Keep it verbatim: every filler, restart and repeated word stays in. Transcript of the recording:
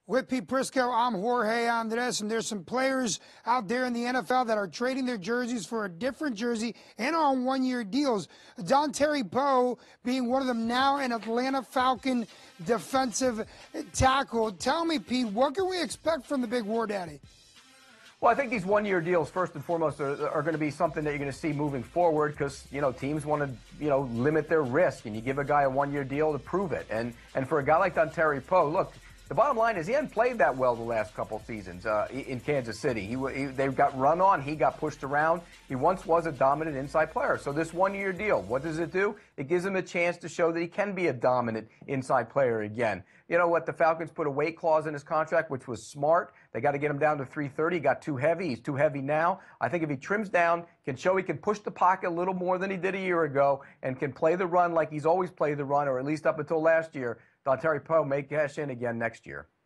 With Pete Prisco, I'm Jorge Andres, and there's some players out there in the N F L that are trading their jerseys for a different jersey and on one-year deals. Dontari Poe being one of them now, an Atlanta Falcon defensive tackle. Tell me, Pete, what can we expect from the big War Daddy? Well, I think these one-year deals, first and foremost, are, are going to be something that you're going to see moving forward because, you know, teams want to, you know, limit their risk, and you give a guy a one-year deal to prove it. And and for a guy like Dontari Poe, look, the bottom line is he hadn't played that well the last couple seasons uh, in Kansas City. He, he They got run on. He got pushed around. He once was a dominant inside player. So this one-year deal, what does it do? It gives him a chance to show that he can be a dominant inside player again. You know what? The Falcons put a weight clause in his contract, which was smart. They got to get him down to three thirty. He got too heavy. He's too heavy now. I think if he trims down, can show he can push the pocket a little more than he did a year ago, and can play the run like he's always played the run, or at least up until last year, Dontari Poe may cash in again next year.